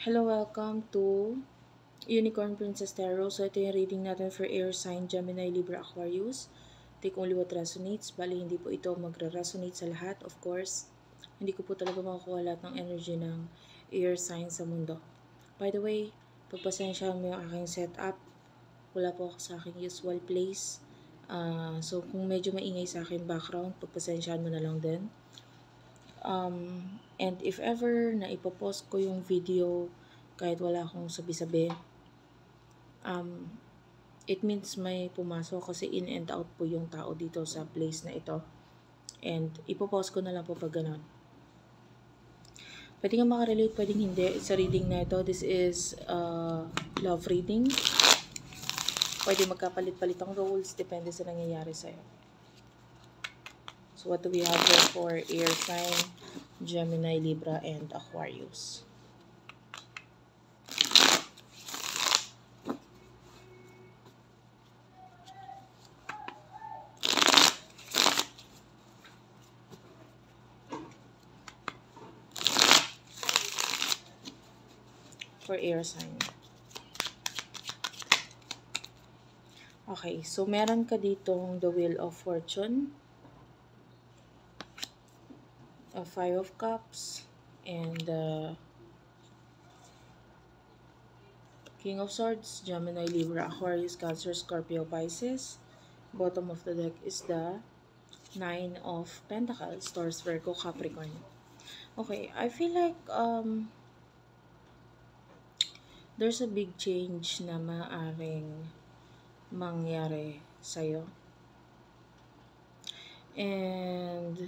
Hello, welcome to Unicorn Princess Tarot. So, ito yung reading natin for air sign, Gemini, Libra, Aquarius. Take only what resonates. Bali, hindi po ito magre-resonate sa lahat. Of course, hindi ko po talaga makukuha lahat ng energy ng air sign sa mundo. By the way, pagpasensya mo yung aking setup. Wala po ako sa aking usual place. So, kung medyo maingay sa akin background, pagpasensyahan mo na lang din. And if ever na ipopost ko yung video kahit wala akong sabi-sabi, it means may pumasok kasi in and out po yung tao dito sa place na ito. And ipopost ko na lang po pag ganun. Pwede nga makarelate, pwedeng hindi. Sa reading na ito, this is love reading. Pwede magkapalit-palit ang roles, depende sa nangyayari sa'yo. So what do we have here for air sign, Gemini, Libra, and Aquarius? For air sign. Okay, so meron ka ditong the Wheel of Fortune, a Five of Cups, and the King of Swords, Gemini, Libra, Aquarius, Cancer, Scorpio, Pisces. Bottom of the deck is the Nine of Pentacles, Taurus, Virgo, Capricorn. Okay, I feel like there's a big change na maaaring mangyari sa'yo. And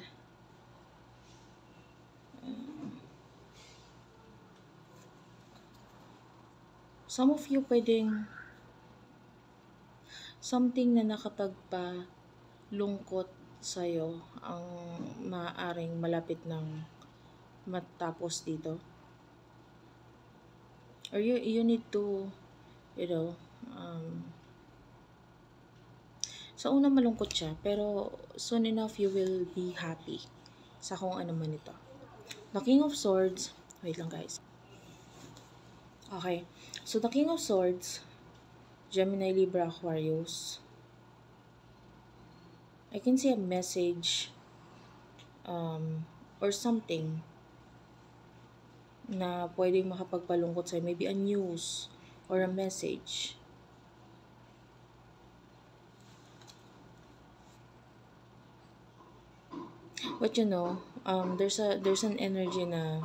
some of you pwedeng something na nakapagpalungkot sa'yo ang maaaring malapit ng matapos dito. Or you need to, sa una malungkot siya, pero soon enough you will be happy sa kung ano man ito. The King of Swords, wait lang guys. Okay, so the King of Swords, Gemini, Libra, Aquarius. I can see a message or something na pwedeng makapagpalungkot sa'yo. Maybe a news or a message. But you know, there's an energy na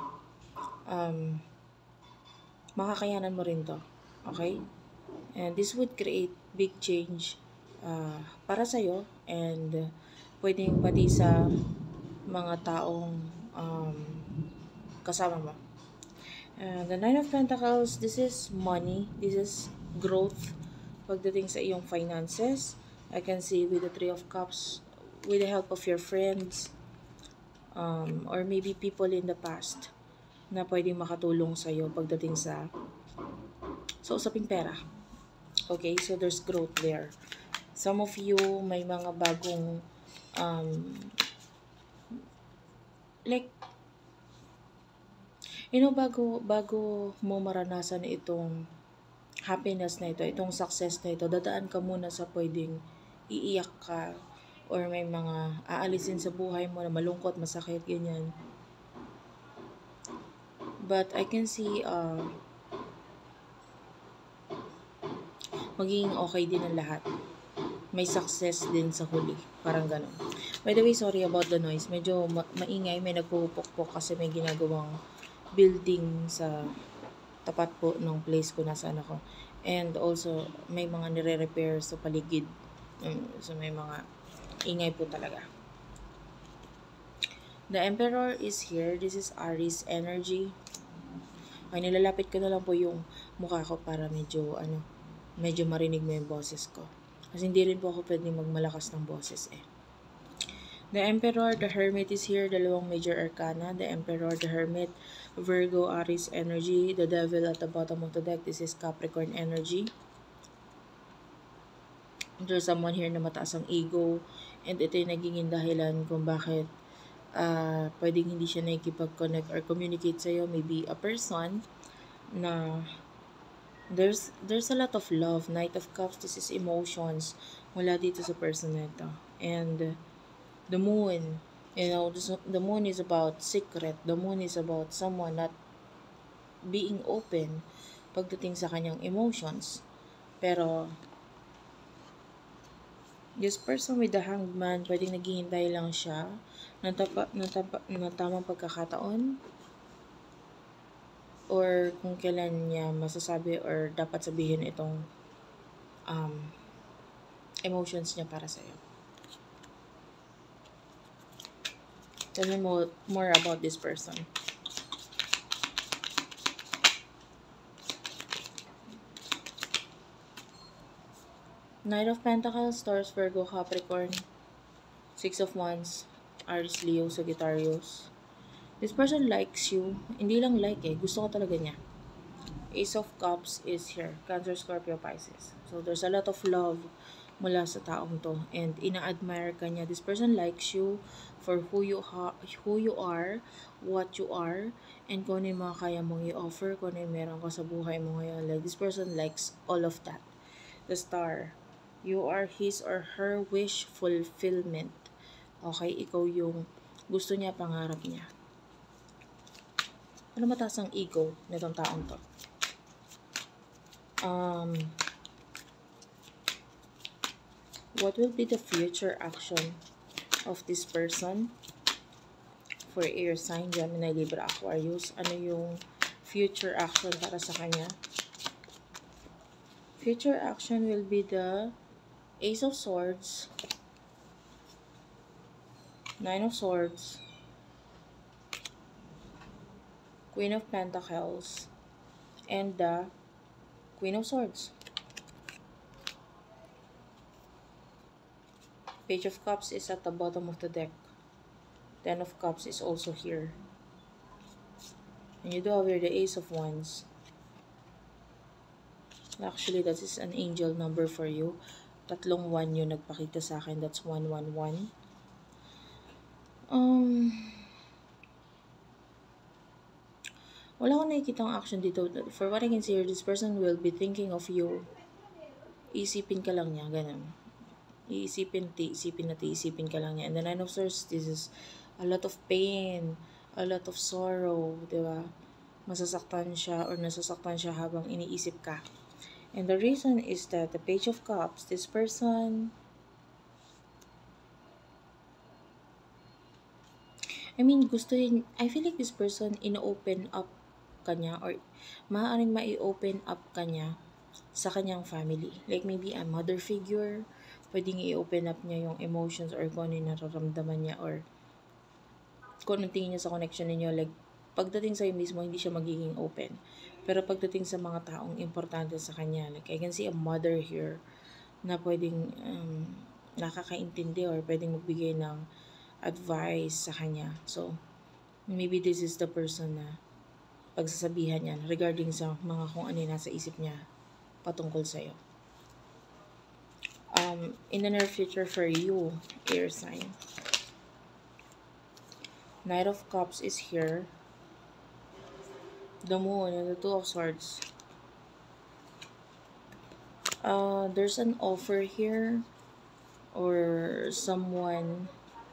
makakayanan mo rin to. Okay? And this would create big change para sa'yo and pwedeng pati sa mga taong kasama mo. The Nine of Pentacles, this is money, this is growth pagdating sa iyong finances. I can see with the Three of Cups, with the help of your friends, or maybe people in the past na pwedeng makatulong sa'yo pagdating sa usaping pera. Okay, so there's growth there. Some of you may mga bagong bago mo maranasan itong happiness na ito, itong success na ito, dadaan ka muna sa pwedeng iiyak ka or may mga aalisin sa buhay mo na malungkot, masakit, ganyan. But I can see magiging okay din ang lahat. May success din sa huli. Parang ganun. By the way, sorry about the noise. Medyo maingay. May nagpupukpok kasi may ginagawang building sa tapat po ng place ko nasaan ako. And also, may mga nire-repair sa paligid. So, may mga ingay po talaga. The Emperor is here. This is Aries energy. Ay, nilalapit ko na lang po yung mukha ko para medyo marinig mo yung boses ko. Kasi hindi rin po ako pwedeng magmalakas ng boses eh. The Emperor, the Hermit is here. Dalawang major arcana. The Emperor, the Hermit, Virgo, Aries energy. The Devil at the bottom of the deck. This is Capricorn energy. There's someone here na mataas ang ego. And ito yung naging dahilan kung bakit pwedeng hindi siya nakikipag-connect or communicate sa'yo. Maybe a person na there's a lot of love. Knight of Cups, this is emotions mula dito sa person na ito. And the moon, the moon is about secret. The moon is about someone not being open pagdating sa kanyang emotions. Pero this person with the Hanged Man, pwedeng naghihintay lang siya ng tamang pagkakataon, or kung kailan niya masasabi or dapat sabihin itong emotions niya para sa'yo. Tell me more about this person. Knight of Pentacles, Taurus, Virgo, Capricorn, Six of Wands, Aries, Leo, Sagittarius. This person likes you. Hindi lang like gusto ko talaga niya. Ace of Cups is here. Cancer, Scorpio, Pisces. So, there's a lot of love mula sa taong to. And ina-admire ka niya. This person likes you for who you are, what you are, and kung ano yung mga kaya mong i-offer, kung ano yung meron ka sa buhay mo ngayon. Like, this person likes all of that. The Star. You are his or her wish fulfillment. Okay, ikaw yung gusto niya, pangarap niya. Ano mataas ang ego nitong taong to? What will be the future action of this person for air sign, Gemini, Libra, Aquarius? Ano yung future action para sa kanya? Future action will be the Ace of Swords, Nine of Swords, Queen of Pentacles, and the Queen of Swords. Page of Cups is at the bottom of the deck. Ten of Cups is also here. And you do have here the Ace of Wands. Actually, that is an angel number for you. Tatlong 1 yung nagpakita sa akin. That's 111. Wala akong nakikitang action dito. For what I can see here, this person will be thinking of you. Isipin ka lang niya, ganun. Iisipin ka lang niya. And the Nine of Swords, this is a lot of pain, a lot of sorrow, di ba? Masasaktan siya or nasasaktan siya habang iniisip ka. And the reason is that the Page of Cups, this person, I feel like this person ino-open up kanya or maaaring mai-open up kanya sa kanyang family. Like maybe a mother figure, pwedeng i-open up niya yung emotions or kung ano yung nararamdaman niya or kung anong tingin niya sa connection ninyo. Like, pagdating sa'yo mismo, hindi siya magiging open. Pero pagdating sa mga taong importante sa kanya, like I can see a mother here na pwedeng nakakaintindi or pwedeng magbigay ng advice sa kanya. So, maybe this is the person na pagsasabihan niya regarding sa mga kung ano yung nasa isip niya patungkol sa'yo. In the near future for you, air sign. Knight of Cups is here. The Moon and the Two of Swords. There's an offer here or someone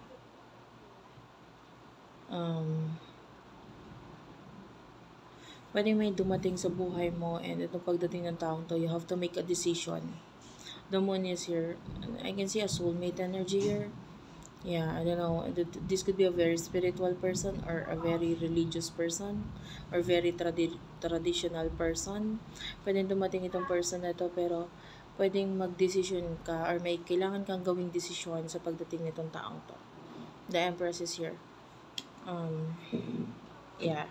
pwede may dumating sa buhay mo, and itong pagdating ng taong to, you have to make a decision. The Moon is here. I can see a soulmate energy here. Yeah, I don't know. This could be a very spiritual person or a very religious person or very traditional person. Pwedeng dumating itong person na ito, pero pwedeng mag-decision ka or may kailangan kang gawing desisyon sa pagdating nitong taong to. The Empress is here. Yeah.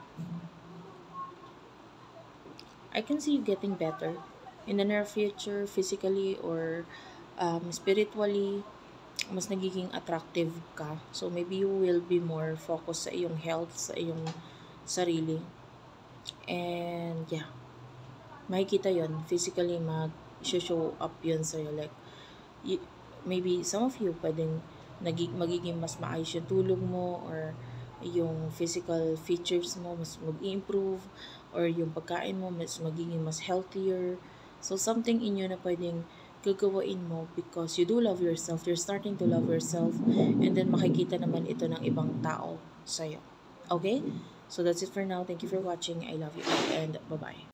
I can see you getting better in the near future, physically or spiritually. Mas nagiging attractive ka. So, maybe you will be more focused sa iyong health, sa iyong sarili. And, yeah. Makikita yon physically, mag-show up yun sa'yo. Like, maybe some of you pwedeng magiging mas maayos yung tulog mo or yung physical features mo mas mag-improve, or yung pagkain mo magiging mas healthier. So, something in you na pwedeng gagawain mo because you do love yourself. You're starting to love yourself, and then makikita naman ito ng ibang tao sa'yo. Okay? So, that's it for now. Thank you for watching. I love you all, and bye-bye.